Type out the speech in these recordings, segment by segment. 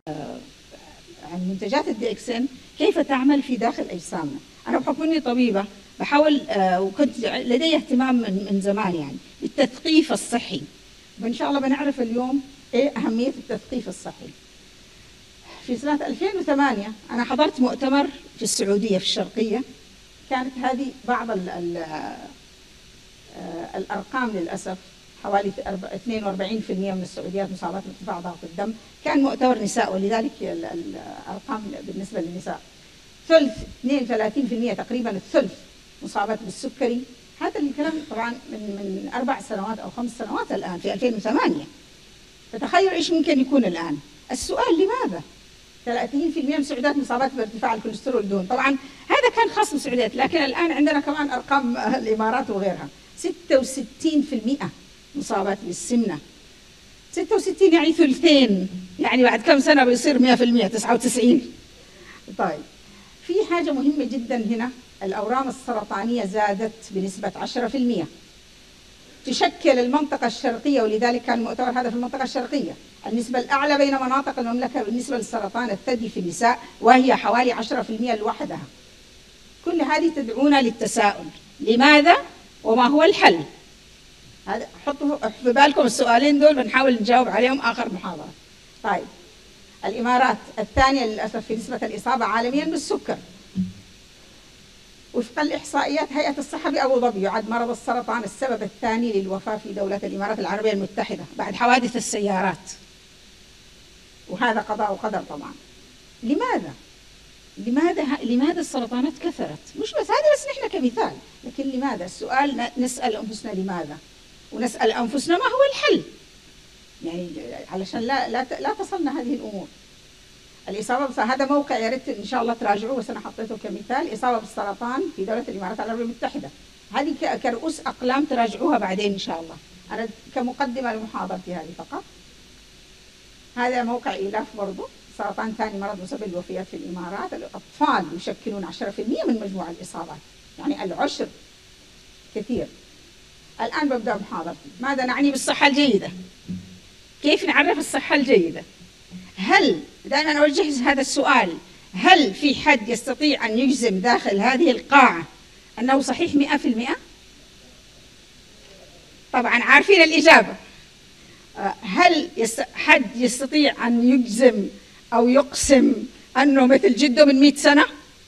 عن منتجات الدي اكس ان كيف تعمل في داخل اجسامنا. انا بحكم اني طبيبه بحاول وكنت لدي اهتمام من زمان يعني بالتثقيف الصحي، وان شاء الله بنعرف اليوم ايه اهميه التثقيف الصحي. في سنه 2008 انا حضرت مؤتمر في السعوديه في الشرقيه، كانت هذه بعض الارقام للاسف، حوالي 42% من السعوديات مصابات بارتفاع ضغط الدم، كان مؤتمر نساء ولذلك الارقام بالنسبه للنساء ثلث 32% تقريبا، الثلث مصابات بالسكري. هذا الكلام طبعا من 4 سنوات او 5 سنوات الان في 2008. فتخيل ايش ممكن يكون الان. السؤال لماذا 30% من السعوديات مصابات بارتفاع الكوليسترول دهون؟ طبعا هذا كان خاص بالسعوديات، لكن الان عندنا كمان ارقام الامارات وغيرها. 66% مصابات بالسمنه. 66 يعني ثلثين، يعني بعد كم سنه بيصير 100%، 99. طيب في حاجه مهمه جدا هنا، الاورام السرطانيه زادت بنسبه 10%. تشكل المنطقه الشرقيه، ولذلك كان المؤتمر هذا في المنطقه الشرقيه، النسبه الاعلى بين مناطق المملكه بالنسبه للسرطان الثدي في النساء، وهي حوالي 10% لوحدها. كل هذه تدعونا للتساؤل، لماذا وما هو الحل؟ هذا حطوا في بالكم السؤالين دول، بنحاول نجاوب عليهم آخر محاضرة. طيب الإمارات الثانية للأسف في نسبة الإصابة عالميا بالسكر. وفق الإحصائيات هيئة الصحة بأبو ظبي، يعد مرض السرطان السبب الثاني للوفاة في دولة الإمارات العربية المتحدة بعد حوادث السيارات، وهذا قضاء وقدر طبعا. لماذا السرطانات كثرت؟ مش بس هذا، بس نحن كمثال، لكن لماذا؟ السؤال نسأل أنفسنا لماذا، ونسأل أنفسنا ما هو الحل، يعني علشان لا تصلنا هذه الأمور. الإصابة هذا موقع يا ريت إن شاء الله تراجعوه، بس أنا حطيته كمثال، إصابة بالسرطان في دولة الإمارات العربية المتحدة. هذه كرؤوس أقلام تراجعوها بعدين إن شاء الله، أنا كمقدمة لمحاضرتي هذه فقط. هذا موقع إيلاف برضو، سرطان ثاني مرض مسبب للوفيات في الإمارات. الأطفال يشكلون 10% من مجموع الإصابات، يعني العشر كثير. الآن ببدأ محاضرتي. ماذا نعني بالصحة الجيدة؟ كيف نعرف الصحة الجيدة؟ هل دائما أوجه هذا السؤال، هل في حد يستطيع أن يجزم داخل هذه القاعة أنه صحيح 100%؟ طبعا عارفين الإجابة. هل حد يستطيع أن يجزم أو يقسم أنه مثل جده من 100 سنة؟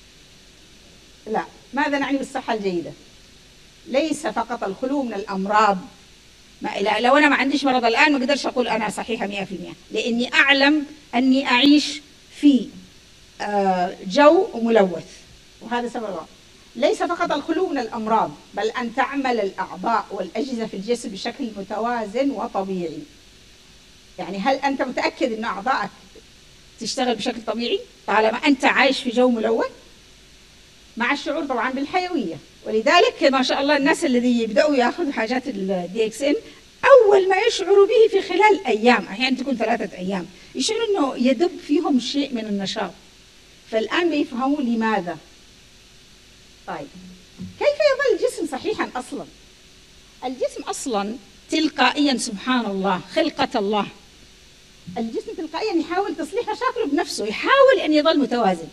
لا. ماذا نعني بالصحة الجيدة؟ ليس فقط الخلو من الأمراض. لو أنا ما عنديش مرض الآن ما أقدرش أقول أنا صحيحة 100%، لأني أعلم أني أعيش في جو ملوث، وهذا سبب. ليس فقط الخلو من الأمراض، بل أن تعمل الأعضاء والأجهزة في الجسم بشكل متوازن وطبيعي. يعني هل أنت متأكد أن أعضائك تشتغل بشكل طبيعي طالما أنت عايش في جو ملوث؟ مع الشعور طبعا بالحيوية. ولذلك ما شاء الله الناس الذي يبدأوا يأخذوا حاجات الدي اكس ان، أول ما يشعروا به في خلال أيام، أحيانا تكون 3 أيام، يشعروا أنه يدب فيهم شيء من النشاط. فالآن بيفهموا لماذا. طيب كيف يظل الجسم صحيحا أصلا؟ الجسم أصلا تلقائيا سبحان الله، خلقة الله، الجسم تلقائيا يحاول تصليح مشاكله بنفسه، يحاول أن يظل متوازن.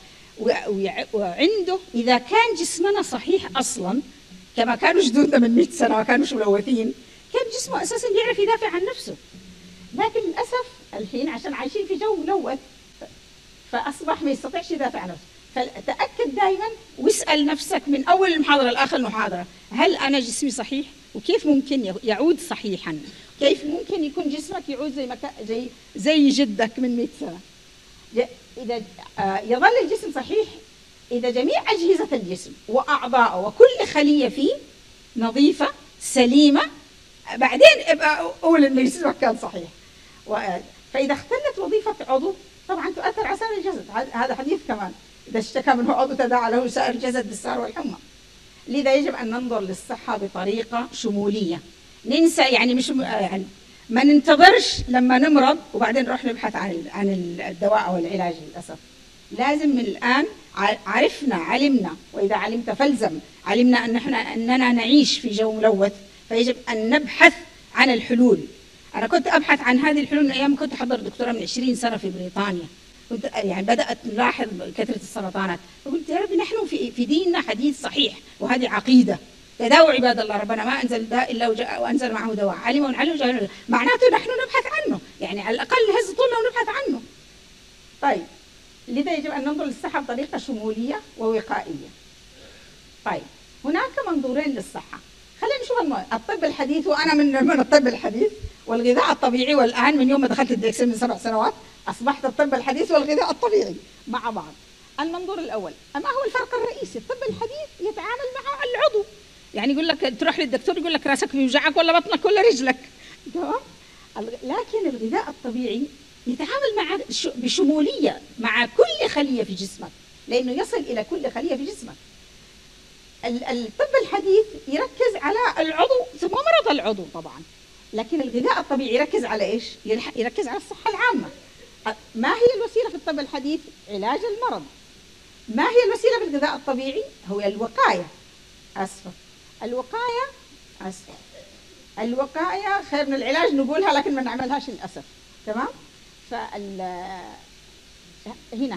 وعنده إذا كان جسمنا صحيح أصلا كما كانوا جدودنا من 100 سنة ما كانوش ملوثين، كان جسمه أساسا يعرف يدافع عن نفسه. لكن للأسف الحين عشان عايشين في جو ملوث فأصبح ما يستطيعش يدافع عن نفسه. فتأكد دائما واسأل نفسك من أول المحاضرة لآخر المحاضرة، هل أنا جسمي صحيح؟ وكيف ممكن يعود صحيحا؟ كيف ممكن يكون جسمك يعود زي جدك من 100 سنة؟ إذا يظل الجسم صحيح إذا جميع أجهزة الجسم وأعضاءه وكل خلية فيه نظيفة سليمة، بعدين ابقى أقول إن جسمك كان صحيح. فإذا اختلت وظيفة عضو طبعا تؤثر على سائر الجسد. هذا حديث كمان، إذا اشتكى منه عضو تداعى له سائر الجسد بالسهر والحمى. لذا يجب أن ننظر للصحة بطريقة شمولية. ننسى يعني مش يعني ما ننتظرش لما نمرض وبعدين نروح نبحث عن الدواء أو العلاج. للأسف لازم من الآن علمنا، وإذا علمت فالزم. علمنا أننا نعيش في جو ملوث، فيجب أن نبحث عن الحلول. أنا كنت أبحث عن هذه الحلول من أيام كنت أحضر دكتوراه من 20 سنة في بريطانيا. يعني بدأت نلاحظ كثرة السرطانات، فقلت يا ربي نحن في ديننا حديث صحيح وهذه عقيدة، تداووا عباد الله، ربنا ما أنزل داء إلا وأنزل معه دواء، علم ونعلم جهل، معناته نحن نبحث عنه، يعني على الأقل هز طولنا ونبحث عنه. طيب لذا يجب أن ننظر للصحة بطريقة شمولية ووقائية. طيب هناك منظورين للصحة، خلينا نشوف الطب الحديث، وأنا من الطب الحديث والغذاء الطبيعي، والآن من يوم ما دخلت الدكسن من 7 سنوات أصبحت الطب الحديث والغذاء الطبيعي مع بعض. المنظور الأول، ما هو الفرق الرئيسي؟ الطب الحديث يتعامل مع العضو، يعني يقول لك تروح للدكتور يقول لك راسك بيوجعك ولا بطنك ولا رجلك، تمام؟ لكن الغذاء الطبيعي يتعامل مع بشمولية مع كل خلية في جسمك، لأنه يصل إلى كل خلية في جسمك. الطب الحديث يركز على العضو ثم مرض العضو طبعا، لكن الغذاء الطبيعي يركز على إيش؟ يركز على الصحة العامة. ما هي الوسيلة في الطب الحديث؟ علاج المرض. ما هي الوسيلة في الغذاء الطبيعي؟ هو الوقاية. الوقاية خير من العلاج، نقولها لكن ما نعملهاش للأسف، تمام؟ هنا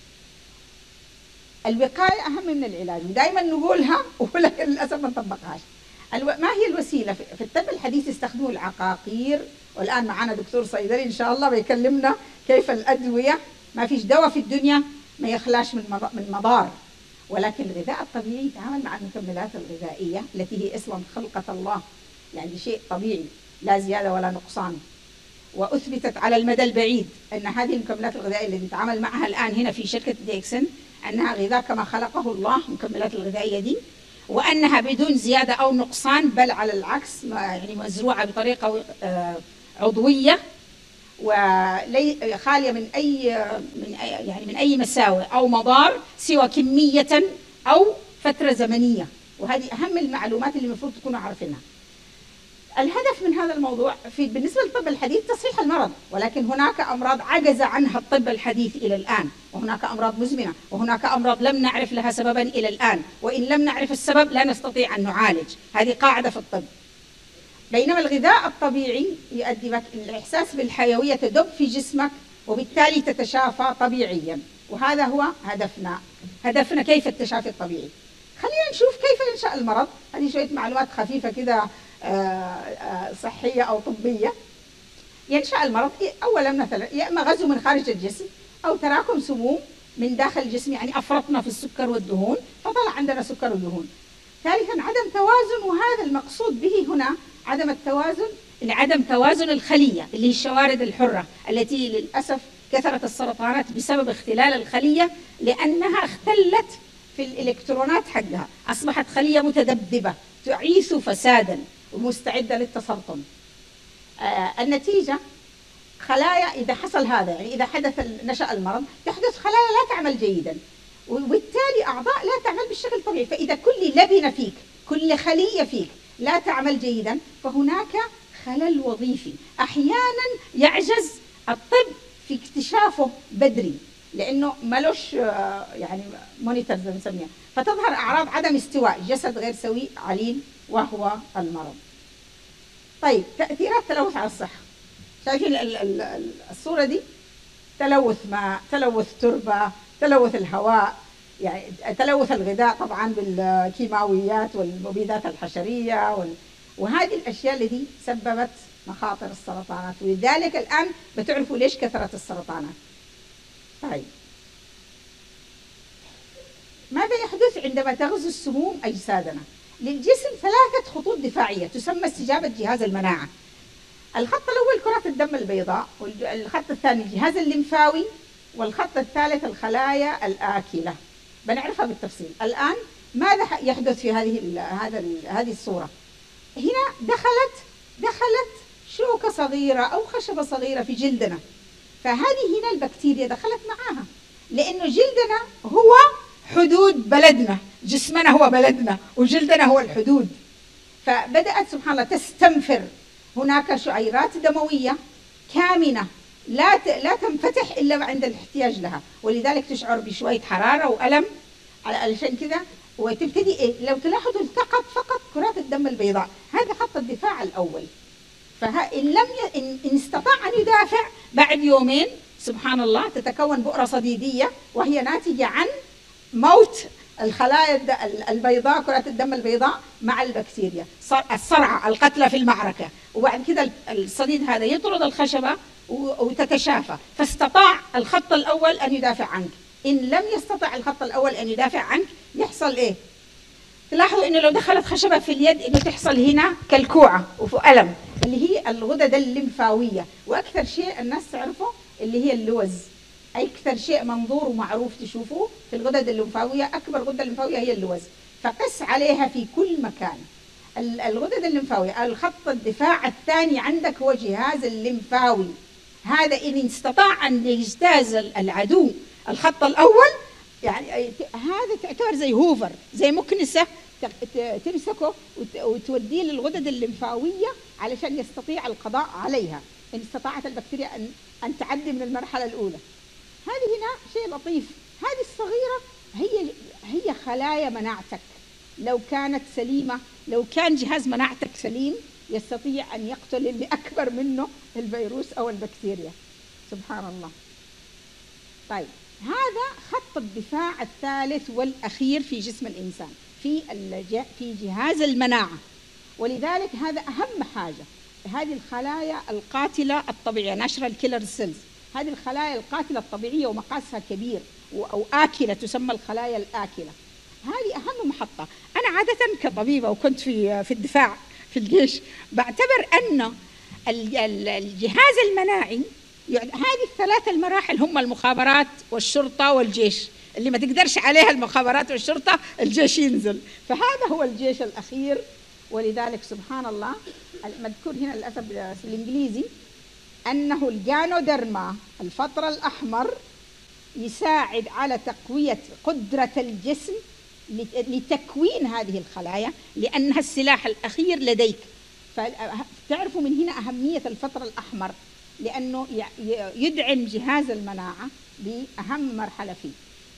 الوقاية أهم من العلاج، ودائما نقولها ولكن للأسف ما نطبقهاش. ما هي الوسيلة في الطب الحديث؟ يستخدموا العقاقير، والآن معنا دكتور صيدلي إن شاء الله بيكلمنا كيف الأدوية، ما فيش دواء في الدنيا ما يخلاش من مضار، ولكن الغذاء الطبيعي يتعامل مع المكملات الغذائية التي هي أصلا خلقة الله، يعني شيء طبيعي لا زيادة ولا نقصان، وأثبتت على المدى البعيد أن هذه المكملات الغذائية التي نتعامل معها الآن هنا في شركة ديكسن أنها غذاء كما خلقه الله، المكملات الغذائية دي، وأنها بدون زيادة أو نقصان، بل على العكس يعني مزروعة بطريقة عضوية وخالية من أي مساوئ أو مضار سوى كمية أو فترة زمنية، وهذه أهم المعلومات اللي المفروض تكونوا عارفينها. الهدف من هذا الموضوع بالنسبة للطب الحديث تصحيح المرض، ولكن هناك أمراض عجز عنها الطب الحديث إلى الآن، وهناك أمراض مزمنة، وهناك أمراض لم نعرف لها سببا إلى الآن، وإن لم نعرف السبب لا نستطيع أن نعالج، هذه قاعدة في الطب. بينما الغذاء الطبيعي يؤدي لك الإحساس بالحيوية، تدب في جسمك وبالتالي تتشافى طبيعيا، وهذا هو هدفنا كيف التشافي الطبيعي. خلينا نشوف كيف ينشأ المرض، هذه شوية معلومات خفيفة كده صحية أو طبية. ينشأ المرض أولا مثلا يا إما غزو من خارج الجسم، أو تراكم سموم من داخل الجسم، يعني أفرطنا في السكر والدهون فطلع عندنا سكر ودهون. ثالثا عدم توازن، وهذا المقصود به هنا عدم توازن الخلية اللي هي الشوارد الحرة التي للأسف كثرت السرطانات بسبب اختلال الخلية، لأنها اختلت في الإلكترونات حقها، أصبحت خلية متذبذبة تعيث فسادا ومستعدة للتسرطن. النتيجة خلايا إذا حصل هذا، يعني إذا نشأ المرض تحدث خلايا لا تعمل جيدا، وبالتالي أعضاء لا تعمل بالشكل الطبيعي. فإذا كل لبنة فيك، كل خلية فيك لا تعمل جيدا، فهناك خلل وظيفي. أحيانا يعجز الطب في اكتشافه بدري لأنه ملوش يعني مونيتور زي ما نسميها، فتظهر أعراض عدم استواء، جسد غير سوي عليل وهو المرض. طيب تأثيرات التلوث على الصحة، شايفين الصورة دي؟ تلوث ماء، تلوث تربة، تلوث الهواء، يعني تلوث الغذاء طبعا بالكيماويات والمبيدات الحشرية وهذه الأشياء التي سببت مخاطر السرطانات، ولذلك الآن بتعرفوا ليش كثرت السرطانات. طيب ماذا يحدث عندما تغزو السموم أجسادنا؟ للجسم 3 خطوط دفاعية تسمى استجابة جهاز المناعة. الخط الأول كرات الدم البيضاء، والخط الثاني الجهاز الليمفاوي، والخط الثالث الخلايا الآكلة. بنعرفها بالتفصيل. الآن ماذا يحدث في هذه الصورة؟ هنا دخلت شوكة صغيرة أو خشبة صغيرة في جلدنا، فهذه هنا البكتيريا دخلت معاها، لأنه جلدنا هو حدود بلدنا، جسمنا هو بلدنا وجلدنا هو الحدود، فبدأت سبحان الله تستنفر. هناك شعيرات دموية كامنة لا تنفتح إلا عند الاحتياج لها، ولذلك تشعر بشوية حرارة وألم علشان كذا، وتبتدي لو تلاحظوا التقط فقط كرات الدم البيضاء، هذا خط الدفاع الأول. فإن استطاع أن يدافع بعد يومين سبحان الله تتكون بؤرة صديدية، وهي ناتجة عن موت الخلايا البيضاء، كرات الدم البيضاء مع البكتيريا، الصرعى القتلى في المعركة. وبعد كده الصديد هذا يطرد الخشبة وتتشافى. فاستطاع الخط الأول أن يدافع عنك. إن لم يستطع الخط الأول أن يدافع عنك يحصل إيه؟ تلاحظوا إنه لو دخلت خشبة في اليد إنه تحصل هنا كالكوعة وألم، اللي هي الغدد الليمفاوية. وأكثر شيء الناس تعرفه اللي هي اللوز، أكثر شيء منظور ومعروف تشوفوه في الغدد الليمفاوية، أكبر غدة ليمفاوية هي اللوز، فقس عليها في كل مكان. الغدد الليمفاوية، الخط الدفاع الثاني عندك هو جهاز الليمفاوي. هذا إن استطاع أن يجتاز العدو الخط الأول، يعني هذا تعتبر زي هوفر، زي مكنسة تمسكه وتوديه للغدد الليمفاوية علشان يستطيع القضاء عليها إن استطاعت البكتيريا أن تعدي من المرحلة الأولى. هذه هنا شيء لطيف، هذه الصغيرة هي خلايا مناعتك. لو كانت سليمة، لو كان جهاز مناعتك سليم يستطيع أن يقتل اللي أكبر منه الفيروس أو البكتيريا. سبحان الله. طيب، هذا خط الدفاع الثالث والأخير في جسم الإنسان، في جهاز المناعة. ولذلك هذا أهم حاجة. هذه الخلايا القاتلة الطبيعية، نشر الكيلر سيلز، هذه الخلايا القاتلة الطبيعية ومقاسها كبير أو آكلة، تسمى الخلايا الآكلة. هذه أهم محطة. أنا عادة كطبيبة وكنت في الدفاع في الجيش بعتبر أن الجهاز المناعي، هذه الثلاث المراحل هم المخابرات والشرطة والجيش. اللي ما تقدرش عليها المخابرات والشرطة الجيش ينزل، فهذا هو الجيش الأخير. ولذلك سبحان الله المذكور هنا للأسف بالإنجليزي أنه الجانودرما الفطر الأحمر يساعد على تقوية قدرة الجسم لتكوين هذه الخلايا، لأنها السلاح الأخير لديك. فتعرفوا من هنا أهمية الفطر الأحمر، لأنه يدعم جهاز المناعة بأهم مرحلة فيه.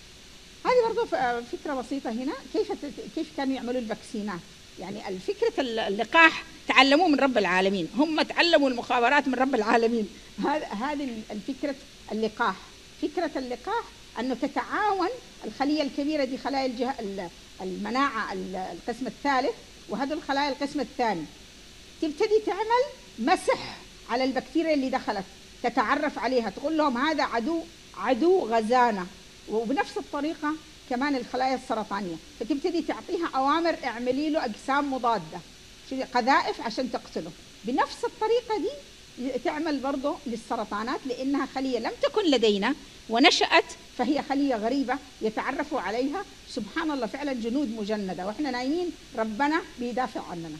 هذه برضو فكرة بسيطة هنا، كيف كانوا يعملوا الفاكسينات. يعني الفكرة اللقاح تعلموه من رب العالمين، هم تعلموا المخابرات من رب العالمين. هذه الفكرة اللقاح. فكرة اللقاح أنه تتعاون الخلية الكبيرة دي، خلايا المناعة القسم الثالث، وهذه الخلايا القسم الثاني، تبتدي تعمل مسح على البكتيريا اللي دخلت، تتعرف عليها، تقول لهم هذا عدو غزانا. وبنفس الطريقة كمان الخلايا السرطانية، فتبتدي تعطيها أوامر اعملي له أجسام مضادة، قذائف عشان تقتله. بنفس الطريقة دي تعمل برضه للسرطانات، لأنها خلية لم تكن لدينا ونشأت، فهي خلية غريبة يتعرفوا عليها. سبحان الله، فعلا جنود مجندة وإحنا نايمين ربنا بيدافع عننا.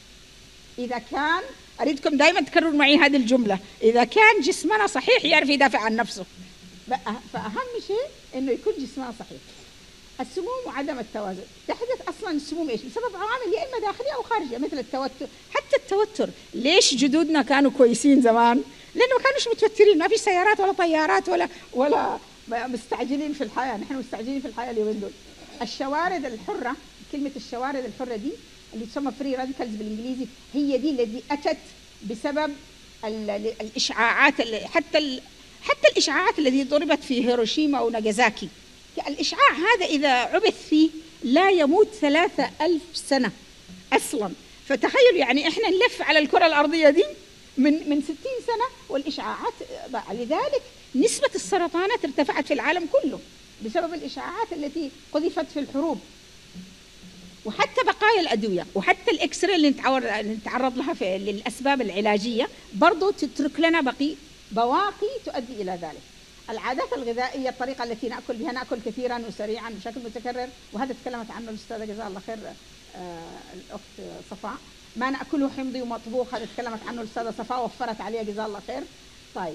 إذا كان، أريدكم دائما تكرروا معي هذه الجملة، إذا كان جسمنا صحيح يعرف يدافع عن نفسه. فأهم شيء إنه يكون جسمنا صحيح. السموم وعدم التوازن، تحدث أصلا السموم إيش؟ بسبب عوامل يا إما داخلية أو خارجية، مثل التوتر. حتى التوتر، ليش جدودنا كانوا كويسين زمان؟ لأنه ما كانوش متوترين، ما في سيارات ولا طيارات ولا مستعجلين في الحياة. نحن مستعجلين في الحياة اليومين دول. الشوارد الحرة، كلمة الشوارد الحرة دي اللي تسمى فري راديكالز بالإنجليزي، هي دي التي أتت بسبب الإشعاعات، حتى الإشعاعات التي ضربت في هيروشيما وناغازاكي. الإشعاع هذا إذا عبث فيه لا يموت 3000 سنة أصلا. فتخيل يعني إحنا نلف على الكرة الأرضية دي من 60 سنة والإشعاعات. لذلك نسبة السرطانات ارتفعت في العالم كله بسبب الإشعاعات التي قذفت في الحروب. وحتى بقايا الأدوية وحتى الإكسري اللي نتعرض لها في للأسباب العلاجية برضو تترك لنا بواقي تؤدي إلى ذلك. العادات الغذائية، الطريقة التي نأكل بها، نأكل كثيرا وسريعا بشكل متكرر، وهذا تكلمت عنه الأستاذة جزاها الله خير الأخت صفاء. ما نأكله حمضي ومطبوخ، هذا تكلمت عنه الأستاذة صفاء، وفرت عليها جزاها الله خير. طيب،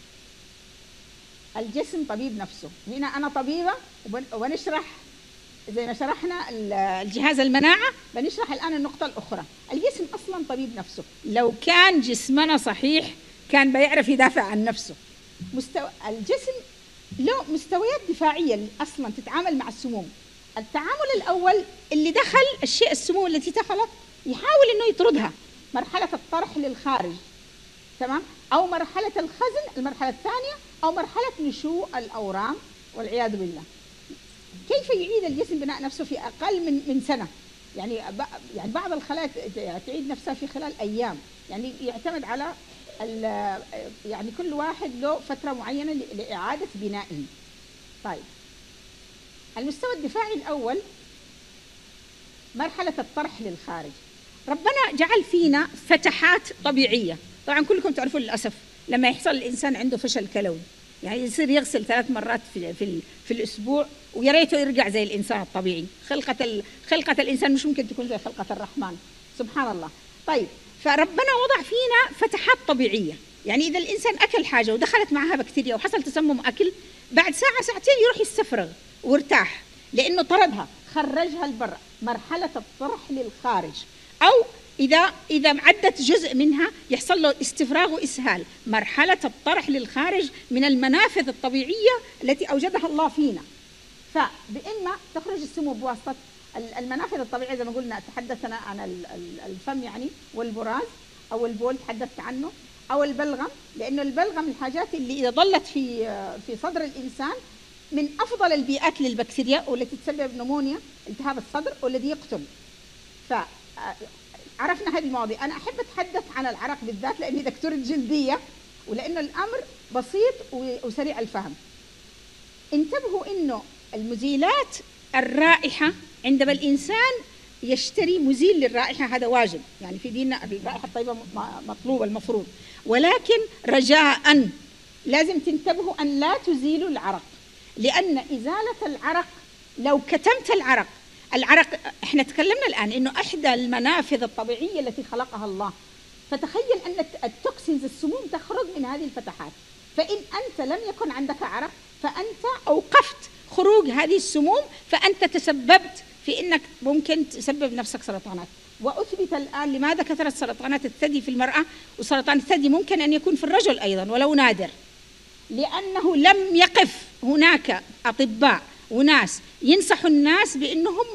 الجسم طبيب نفسه. هنا أنا طبيبة ونشرح زي ما شرحنا الجهاز المناعة، بنشرح الآن النقطة الأخرى. الجسم أصلا طبيب نفسه. لو كان جسمنا صحيح كان بيعرف يدافع عن نفسه. الجسم له مستويات دفاعية أصلا تتعامل مع السموم. التعامل الأول اللي دخل السموم التي دخلت يحاول إنه يطردها، مرحلة الطرح للخارج. تمام؟ أو مرحلة الخزن المرحلة الثانية، أو مرحلة نشوء الأورام والعياذ بالله. كيف يعيد الجسم بناء نفسه في أقل من سنة؟ يعني بعض الخلايا تعيد نفسها في خلال أيام، يعني يعتمد على يعني كل واحد له فترة معينة لإعادة بنائه. طيب، المستوى الدفاعي الأول مرحلة الطرح للخارج. ربنا جعل فينا فتحات طبيعية. طبعا كلكم تعرفون للأسف لما يحصل الإنسان عنده فشل كلوي، يعني يصير يغسل 3 مرات في الأسبوع، ويا ريته يرجع زي الإنسان الطبيعي. خلقة الإنسان مش ممكن تكون زي خلقة الرحمن، سبحان الله. طيب، فربنا وضع فينا فتحات طبيعية، يعني إذا الإنسان أكل حاجة ودخلت معها بكتيريا وحصل تسمم أكل، بعد ساعة ساعتين يروح يستفرغ وارتاح لأنه طردها، خرجها لبرا، مرحلة الطرح للخارج. أو إذا عدت جزء منها يحصل له استفراغ وإسهال، مرحلة الطرح للخارج من المنافذ الطبيعية التي أوجدها الله فينا. فبإما تخرج السموم بواسطة المنافذ الطبيعية زي ما قلنا، تحدثنا عن الفم يعني، والبراز أو البول تحدثت عنه، أو البلغم، لأنه البلغم الحاجات اللي إذا ظلت في صدر الإنسان من أفضل البيئات للبكتيريا، والتي تسبب نمونيا التهاب الصدر والذي يقتل. عرفنا هذه المواضيع. أنا أحب أتحدث عن العرق بالذات لأني دكتورة جلدية، ولأنه الأمر بسيط وسريع الفهم. انتبهوا إنه المزيلات الرائحة عندما الإنسان يشتري مزيل للرائحة هذا واجب، يعني في ديننا الرائحة الطيبة مطلوبة المفروض، ولكن رجاء لازم تنتبهوا أن لا تزيلوا العرق، لأن إزالة العرق لو كتمت العرق احنا تكلمنا الآن انه احدى المنافذ الطبيعية التي خلقها الله، فتخيل ان التوكسينز السموم تخرج من هذه الفتحات، فإن أنت لم يكن عندك عرق فأنت أوقفت خروج هذه السموم، فأنت تسببت في انك ممكن تسبب نفسك سرطانات. وأثبت الآن لماذا كثرت سرطانات الثدي في المرأة، وسرطان الثدي ممكن أن يكون في الرجل أيضا ولو نادر، لأنه لم يقف هناك أطباء وناس ينصحوا الناس بأنهم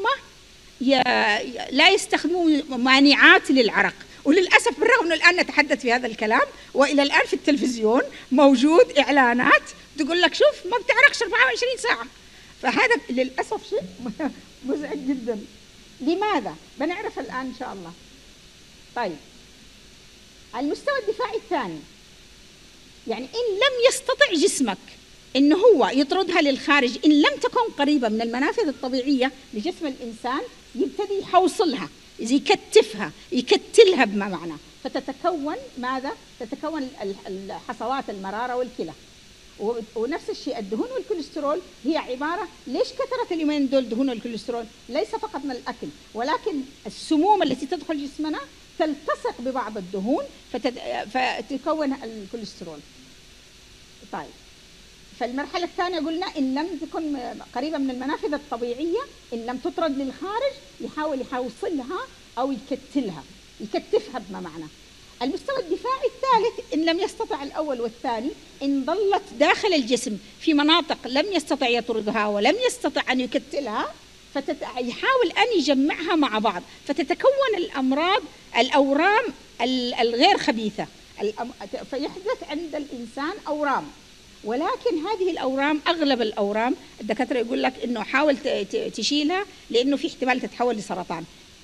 لا يستخدموا مانعات للعرق. وللأسف بالرغم أنه الآن نتحدث في هذا الكلام، وإلى الآن في التلفزيون موجود إعلانات تقول لك شوف ما بتعرقش 24 ساعة، فهذا للأسف شيء مزعج جدا. لماذا؟ بنعرف الآن إن شاء الله. طيب، المستوى الدفاعي الثاني، يعني إن لم يستطع جسمك إنه هو يطردها للخارج، إن لم تكن قريبة من المنافذ الطبيعية لجسم الإنسان، يبتدي يحوصلها، يكتفها، يكتلها بما معنى، فتتكون ماذا؟ تتكون الحصوات المرارة والكلى. ونفس الشيء الدهون والكوليسترول هي عبارة، ليش كثرت اليومين دول دهون والكوليسترول؟ ليس فقط من الأكل، ولكن السموم التي تدخل جسمنا تلتصق ببعض الدهون فتكون الكوليسترول. طيب، فالمرحلة الثانية قلنا إن لم تكن قريبة من المنافذ الطبيعية، إن لم تطرد للخارج، يحاول يحوصلها أو يكتلها، يكتفها بما معنى. المستوى الدفاعي الثالث إن لم يستطع الأول والثاني، إن ظلت داخل الجسم في مناطق لم يستطع يطردها ولم يستطع أن يكتلها، فيحاول أن يجمعها مع بعض، فتتكون الأورام الغير خبيثة، فيحدث عند الإنسان أورام. ولكن هذه الأورام، أغلب الأورام الدكاترة يقول لك إنه حاول تشيلها لأنه في احتمال تتحول لسرطان.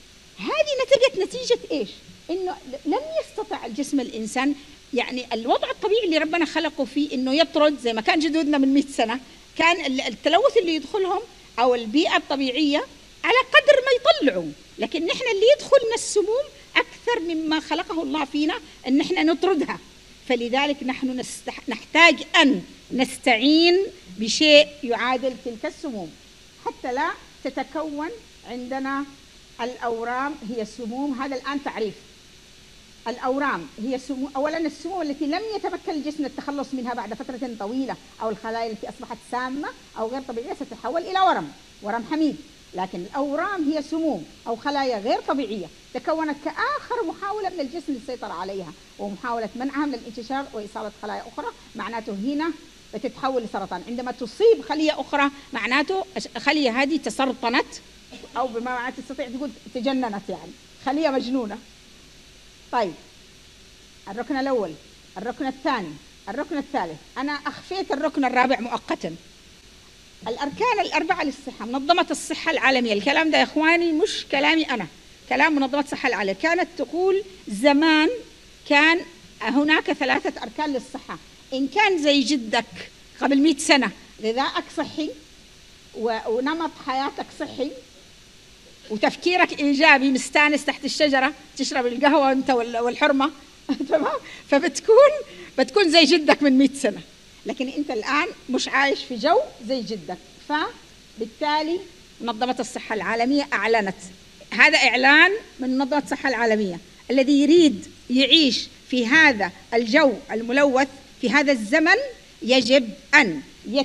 هذه نتيجة إيش؟ إنه لم يستطع الجسم الإنسان، يعني الوضع الطبيعي اللي ربنا خلقه فيه إنه يطرد زي ما كان جدودنا من 100 سنة، كان التلوث اللي يدخلهم أو البيئة الطبيعية على قدر ما يطلعوا، لكن نحن اللي يدخلنا السموم أكثر مما خلقه الله فينا إن نحن نطردها. فلذلك نحن نحتاج أن نستعين بشيء يعادل تلك السموم حتى لا تتكون عندنا الأورام هي السموم. هذا الآن تعريف الأورام هي السموم. أولا السموم التي لم يتمكن الجسم التخلص منها بعد فترة طويلة، أو الخلايا التي أصبحت سامة أو غير طبيعية ستتحول إلى ورم حميد. لكن الأورام هي سموم أو خلايا غير طبيعية تكونت كآخر محاولة من الجسم للسيطرة عليها ومحاولة منعها من الانتشار وإصابة خلايا أخرى، معناته هنا بتتحول لسرطان. عندما تصيب خلية أخرى معناته خلية هذه تسرطنت، أو بما معنى تستطيع تقول تجننت، يعني خلية مجنونة. طيب، الركن الأول الركن الثاني. الركن الثالث، أنا أخفيت الركن الرابع مؤقتا. الأركان الأربعة للصحة، منظمة الصحة العالمية، الكلام ده يا إخواني مش كلامي أنا، كلام منظمة الصحة العالمية، كانت تقول زمان كان هناك 3 أركان للصحة. إن كان زي جدك قبل 100 سنة غذائك صحي ونمط حياتك صحي وتفكيرك إيجابي، مستانس تحت الشجرة تشرب القهوة أنت والحرمة تمام، بتكون زي جدك من 100 سنة. لكن أنت الآن مش عايش في جو زي جدك، فبالتالي منظمة الصحة العالمية أعلنت، هذا إعلان من منظمة الصحة العالمية، الذي يريد يعيش في هذا الجو الملوث في هذا الزمن يجب أن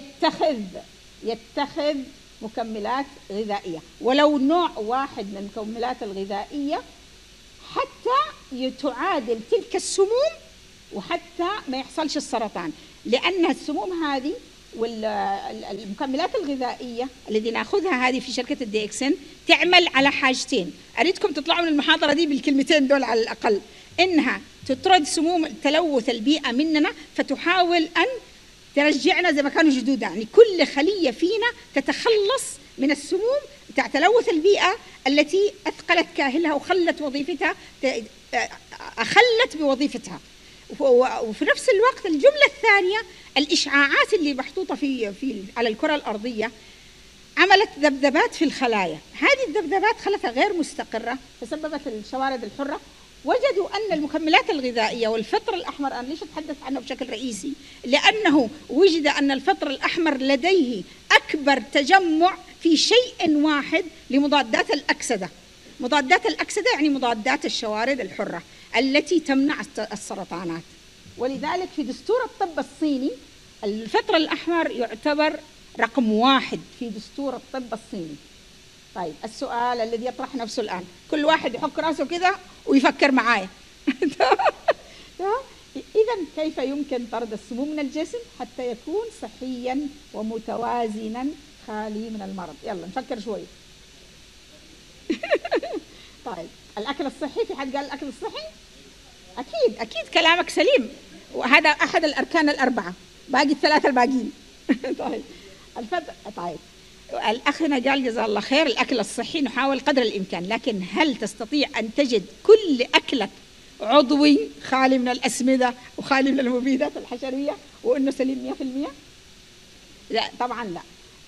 يتخذ مكملات غذائية، ولو نوع واحد من المكملات الغذائية حتى تعادل تلك السموم وحتى ما يحصلش السرطان. لأن السموم هذه والمكملات الغذائية الذي نأخذها هذه في شركة الدي إكسن تعمل على حاجتين. أريدكم تطلعوا من المحاضرة دي بالكلمتين دول على الأقل، إنها تطرد سموم تلوث البيئة مننا، فتحاول أن ترجعنا زي ما كانوا جدودنا، يعني كل خلية فينا تتخلص من السموم بتاع تلوث البيئة التي أثقلت كاهلها وخلت وظيفتها، أخلت بوظيفتها. وفي نفس الوقت الجملة الثانية، الإشعاعات اللي محطوطة على الكرة الأرضية عملت ذبذبات في الخلايا، هذه الذبذبات خلتها غير مستقرة فسببت الشوارد الحرة. وجدوا أن المكملات الغذائية والفطر الأحمر، أنا ليش أتحدث عنه بشكل رئيسي؟ لأنه وجد أن الفطر الأحمر لديه أكبر تجمع في شيء واحد لمضادات الأكسدة. مضادات الأكسدة يعني مضادات الشوارد الحرة التي تمنع السرطانات. ولذلك في دستور الطب الصيني الفطر الأحمر يعتبر رقم 1 في دستور الطب الصيني. طيب السؤال الذي يطرح نفسه الآن، كل واحد يحك راسه كده ويفكر معايا إذن كيف يمكن طرد السموم من الجسم حتى يكون صحيا ومتوازنا خالي من المرض؟ يلا نفكر شوي. طيب الأكل الصحي، في حد قال الأكل الصحي؟ أكيد كلامك سليم، وهذا أحد الأركان ال4، باقي ال3 الباقيين. طيب طيب الأخ هنا قال جزاه الله خير، الأكل الصحي نحاول قدر الإمكان، لكن هل تستطيع أن تجد كل أكلك عضوي خالي من الأسمدة وخالي من المبيدات الحشرية وإنه سليم 100%؟ لا طبعا لا.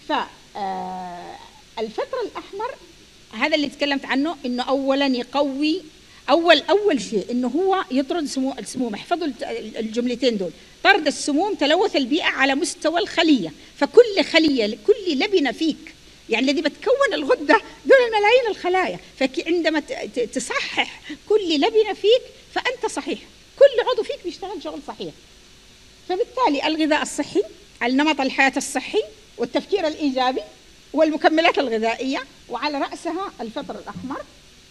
فالفطر الأحمر هذا اللي تكلمت عنه، إنه أولا يقوي أول شيء إنه هو يطرد السموم. احفظوا الجملتين دول، طرد السموم، تلوث البيئة على مستوى الخلية. فكل خلية، كل لبنة فيك، يعني الذي بتكون الغدة دول الملايين الخلايا، فعندما تصحح كل لبنة فيك فأنت صحيح، كل عضو فيك بيشتغل شغل صحيح. فبالتالي الغذاء الصحي، النمط الحياة الصحي، والتفكير الإيجابي، والمكملات الغذائية، وعلى رأسها الفطر الأحمر.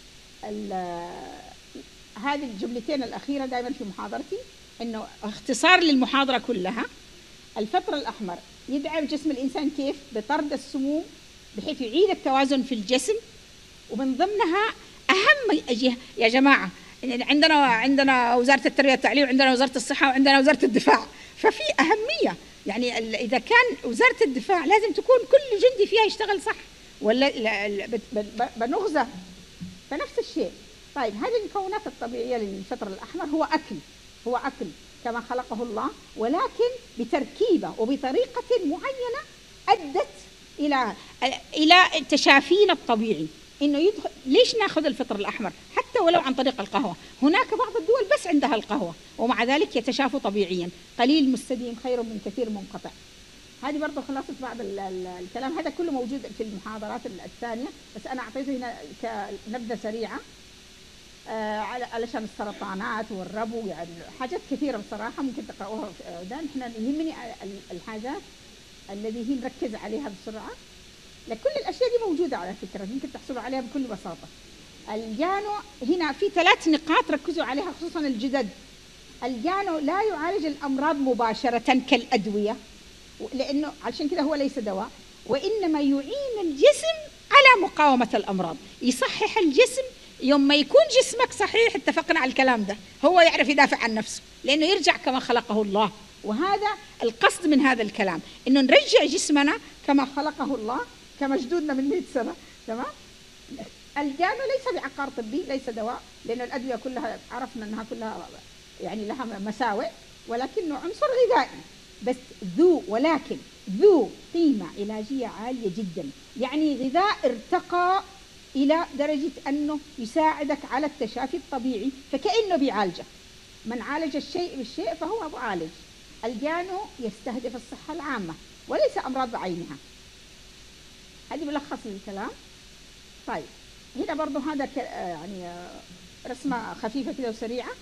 هذه الجملتين الأخيرة دائما في محاضرتي، إنه اختصار للمحاضرة كلها. الفطر الأحمر يدعم جسم الإنسان كيف؟ بطرد السموم بحيث يعيد التوازن في الجسم. ومن ضمنها أهم يا جماعة، عندنا وزارة التربية والتعليم، وعندنا وزارة الصحة، وعندنا وزارة الدفاع، ففي أهمية. يعني إذا كان وزارة الدفاع لازم تكون كل جندي فيها يشتغل صح، ولا بنغزى. فنفس الشيء. طيب هذه المكونات الطبيعية للفطر الأحمر هو أكل كما خلقه الله، ولكن بتركيبة وبطريقة معينة أدت إلى تشافينا الطبيعي. إنه ليش نأخذ الفطر الأحمر حتى ولو عن طريق القهوة؟ هناك بعض الدول بس عندها القهوة ومع ذلك يتشافوا طبيعيا. قليل مستديم خير من كثير منقطع. هذه برضه خلاصة بعض الكلام، هذا كله موجود في المحاضرات الثانية، بس أنا أعطيته هنا كنبذة سريعة علشان السرطانات والربو، يعني حاجات كثيرة بصراحة ممكن تقرأوها. احنا يهمني الحاجات الذي هي نركز عليها بسرعة. لكل الأشياء دي موجودة على فكرة، ممكن تحصلوا عليها بكل بساطة. الجانو هنا في 3 نقاط ركزوا عليها، خصوصا الجدد. الجانو لا يعالج الأمراض مباشرة كالأدوية، لأنه عشان كده هو ليس دواء، وإنما يعين الجسم على مقاومة الأمراض، يصحح الجسم. يوم ما يكون جسمك صحيح، اتفقنا على الكلام ده، هو يعرف يدافع عن نفسه. لأنه يرجع كما خلقه الله. وهذا القصد من هذا الكلام، إنه نرجع جسمنا كما خلقه الله، كمجدودنا من 100 سنة. تمام. الجانو ليس بعقار طبي، ليس دواء، لأن الأدوية كلها عرفنا أنها كلها يعني لها مساوئ، ولكنه عنصر غذائي بس ولكن ذو قيمة علاجية عالية جدا. يعني غذاء ارتقى إلى درجة أنه يساعدك على التشافي الطبيعي، فكأنه بيعالجك. من عالج الشيء بالشيء فهو معالج. الجانو يستهدف الصحة العامة وليس أمراض بعينها. هذه ملخص للكلام. طيب هنا برضو هذا يعني رسمة خفيفة كده وسريعة.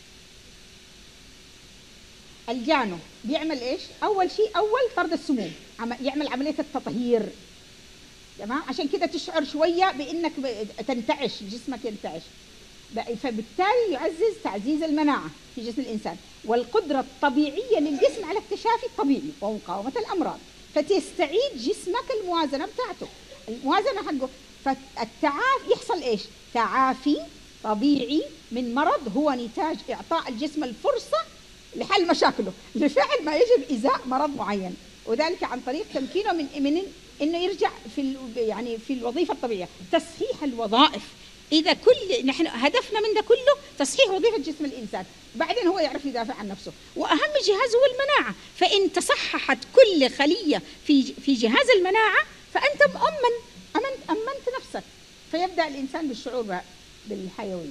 الجانو بيعمل ايش؟ اول شيء طرد السموم، يعمل عملية التطهير. تمام. عشان كده تشعر شوية بانك تنتعش، جسمك ينتعش، فبالتالي يعزز تعزيز المناعة في جسم الانسان والقدرة الطبيعية للجسم على التشافي الطبيعي ومقاومة الامراض، فتستعيد جسمك الموازنة بتاعته، الموازنة حقه. فالتعافي يحصل ايش؟ تعافي طبيعي من مرض هو نتاج اعطاء الجسم الفرصة لحل مشاكله، لفعل ما يجب ازاء مرض معين، وذلك عن طريق تمكينه من انه يرجع في الوظيفة الطبيعية، تصحيح الوظائف. اذا نحن هدفنا من ده كله تصحيح وظيفة جسم الانسان، بعدين هو يعرف يدافع عن نفسه. واهم جهاز هو المناعة، فان تصححت كل خلية في جهاز المناعة فانت امنت نفسك، فيبدأ الانسان بالشعور بالحيوية.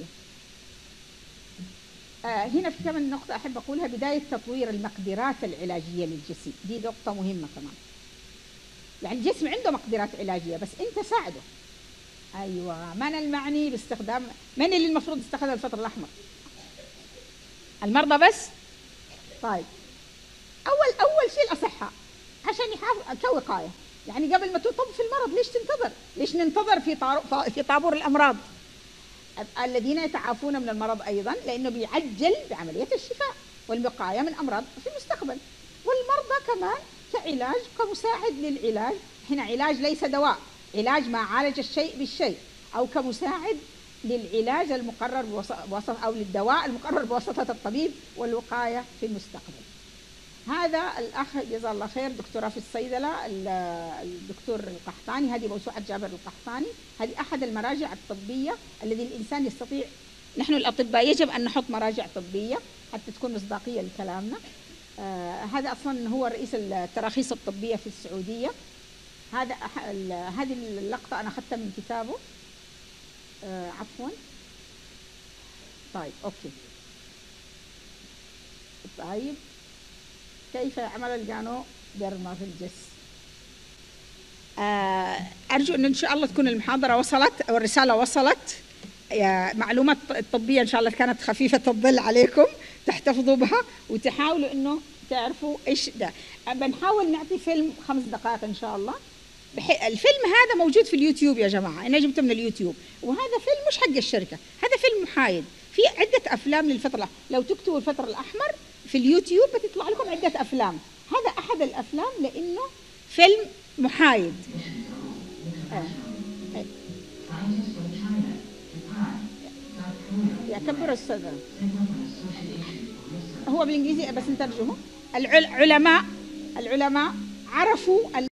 هنا في كمان نقطة أحب أقولها، بداية تطوير المقدرات العلاجية للجسم، دي نقطة مهمة كمان. يعني الجسم عنده مقدرات علاجية بس أنت ساعده. أيوة، من المعني باستخدام، من اللي المفروض يستخدم الفطر الأحمر؟ المرضى بس؟ طيب أول شيء الأصحاء عشان يحافظ كوقاية، يعني قبل ما تصاب في المرض ليش تنتظر؟ ليش ننتظر في طابور الأمراض؟ الذين يتعافون من المرض أيضا لأنه بيعجل بعملية الشفاء والوقاية من أمراض في المستقبل. والمرضى كمان كعلاج، كمساعد للعلاج. هنا علاج ليس دواء، علاج ما عالج الشيء بالشيء، أو كمساعد للعلاج المقرر بوسط، أو للدواء المقرر بواسطة الطبيب والوقاية في المستقبل. هذا الأخ جزاه الله خير دكتوراه في الصيدلة الدكتور القحطاني، هذه موسوعة جابر القحطاني، هذه أحد المراجع الطبية الذي الإنسان يستطيع. نحن الأطباء يجب أن نحط مراجع طبية حتى تكون مصداقية لكلامنا. هذا أصلا هو رئيس التراخيص الطبية في السعودية. هذه اللقطة أنا أخذتها من كتابه. عفوا. طيب أوكي. طيب كيف يعمل الجانو ديرما في الجسم؟ أرجو أن شاء الله تكون المحاضرة وصلت أو الرسالة وصلت. معلومات طبية إن شاء الله كانت خفيفة الظل عليكم، تحتفظوا بها وتحاولوا أنه تعرفوا إيش ده. بنحاول نعطي فيلم 5 دقائق إن شاء الله. الفيلم هذا موجود في اليوتيوب يا جماعة، أنا جبته من اليوتيوب، وهذا فيلم مش حق الشركة، هذا فيلم محايد. في عدة أفلام للفطر، لو تكتبوا الفطر الأحمر في اليوتيوب بتطلع لكم عدة أفلام. هذا أحد الأفلام لأنه فيلم محايد. يكبر الصدر، هو بالإنجليزي بس نترجمه. العلماء عرفوا